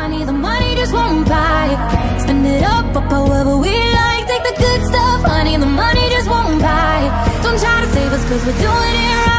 honey, the money just won't buy it. Spend it up however we like. Take the good stuff, honey, the money just won't buy it. Don't try to save us cause we're doing it right.